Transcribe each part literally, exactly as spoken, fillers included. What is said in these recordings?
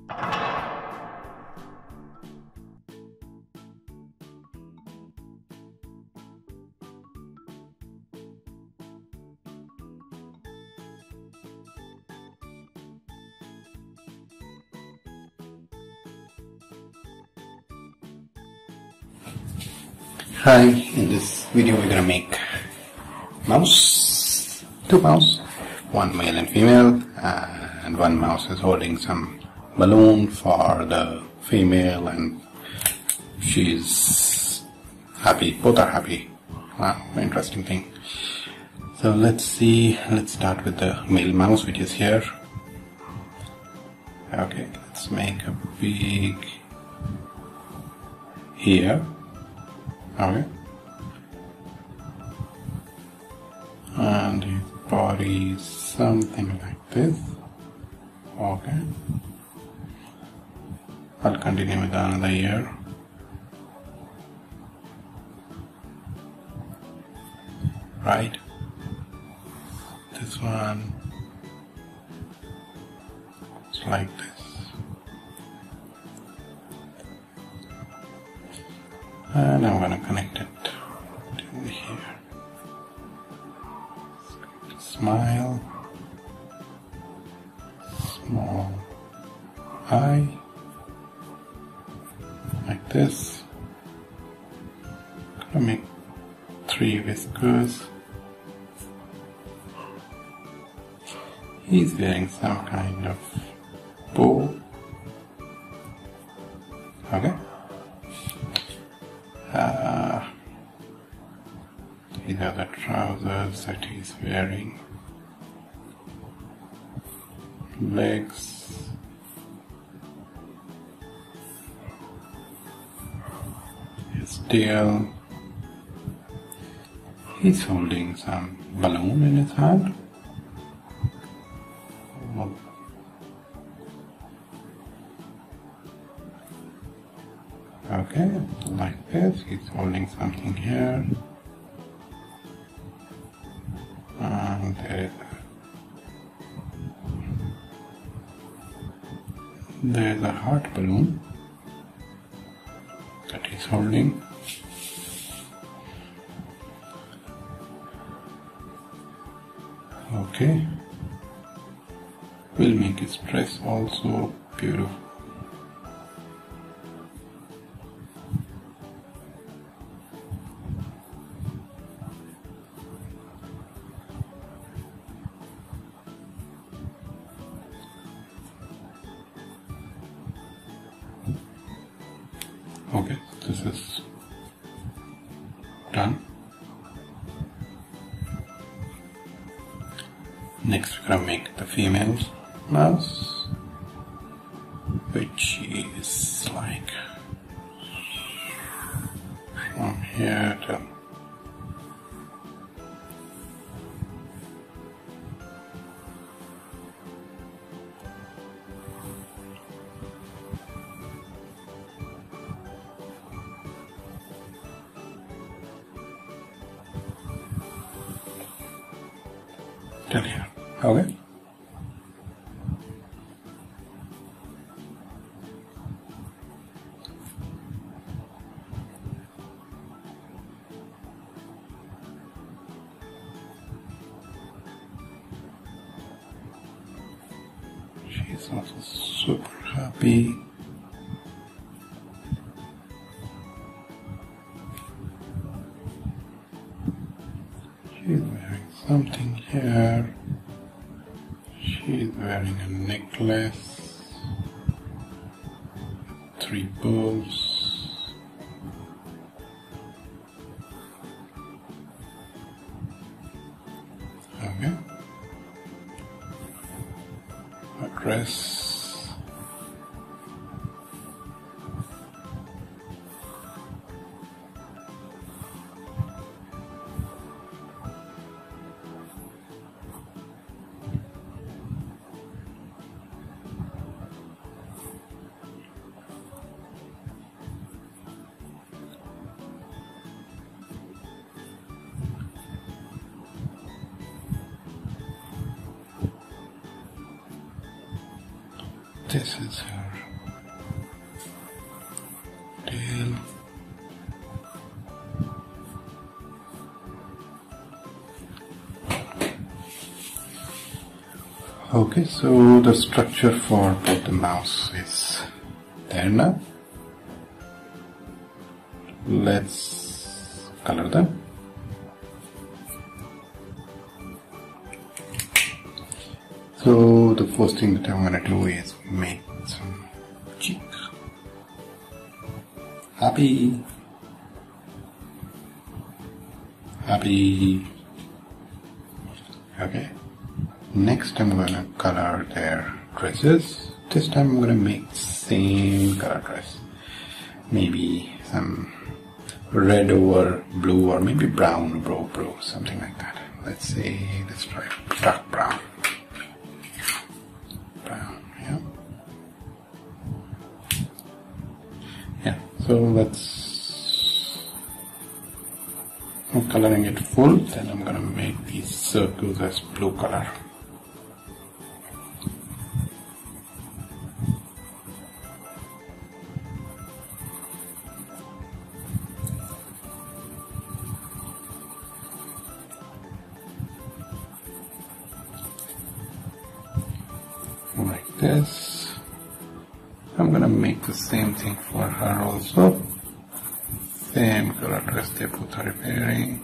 Hi, in this video we're gonna make mouse, two mouse, one male and female, and one mouse is holding some balloon for the female and she's happy, both are happy. Wow, interesting thing. So let's see, let's start with the male mouse which is here. Okay, let's make a big here. Okay, and his body is something like this. Okay, I'll continue with another ear. Right, this one is like this. And I'm going to connect it to here. Smile, small eye, like this. Gonna make three whiskers. He's wearing some kind of bow. Okay. Uh, these are the trousers that he's wearing. Legs. His tail. He's holding some balloon in his hand. Okay, like this, he's holding something here, and there is a, there is a heart balloon that he's holding. Okay, we'll make his dress also beautiful. Okay, this is done. Next we're going to make the female mouse, which is like from here to till here. Okay. She's also super happy. She's wearing something here. She's wearing a necklace, three bows. Okay. A dress. This is her tail. Okay, so the structure for both the mouse is there now. Let's color them. So the first thing that I'm gonna do is make some cheek. Happy. Happy. Okay. Next I'm gonna color their dresses. This time I'm gonna make same color dress. Maybe some red over blue, or maybe brown over blue, something like that. Let's say, let's try dark brown. Brown, yeah. Yeah, so let's, I'm coloring it full, then I'm gonna make these circles as blue color. Like this. I'm gonna make the same thing for her also. Same color dress they both are wearing.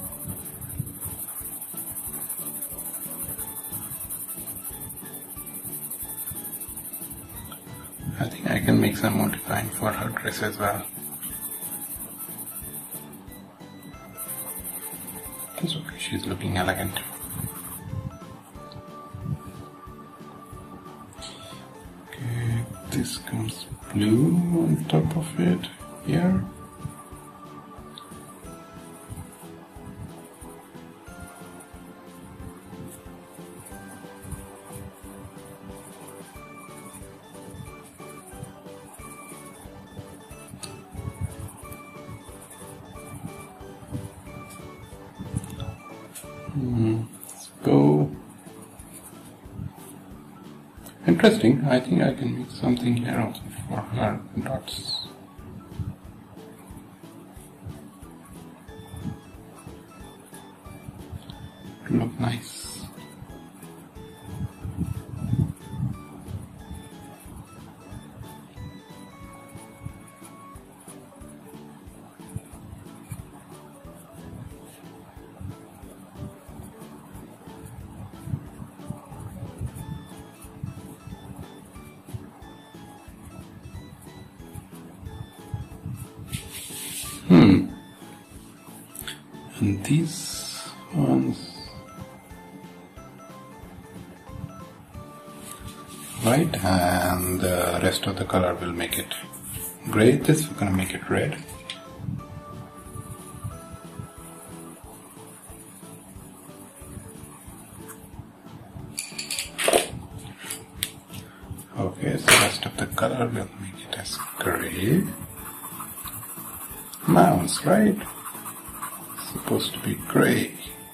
I think I can make some more design for her dress as well. It's okay, she's looking elegant. This comes blue on top of it here. Hmm, let's go. Interesting. I think I can make something here also for her dots. Look nice. Hmm. And these ones, right, and the rest of the color will make it gray. This we're gonna make it red. Okay, so the rest of the color will make it as gray. Mouse, right? It's supposed to be gray.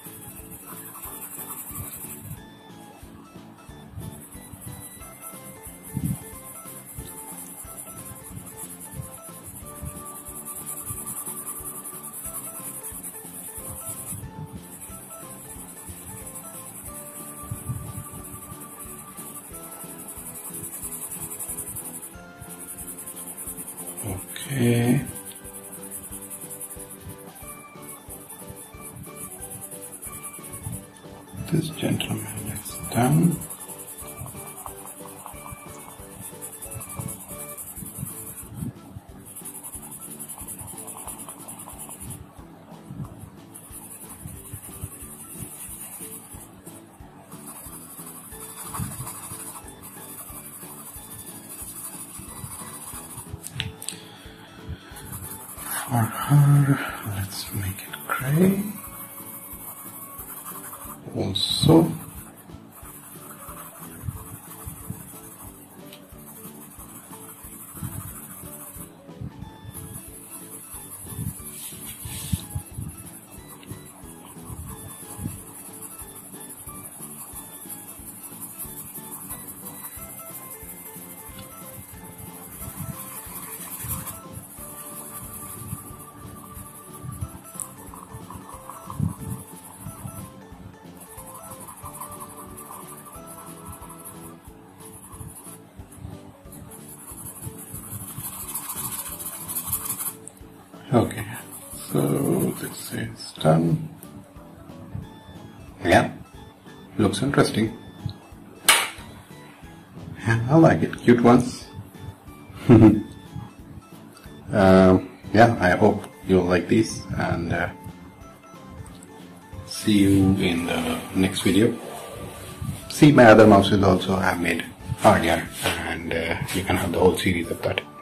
Okay. This gentleman is done. For her, let's make it gray. Also, Okay, so this is done. Yeah, looks interesting. Yeah, I like it. Cute ones. um, yeah, I hope you'll like these, and uh, see you in the next video. See my other mouses also I have made earlier, and uh, you can have the whole series of that.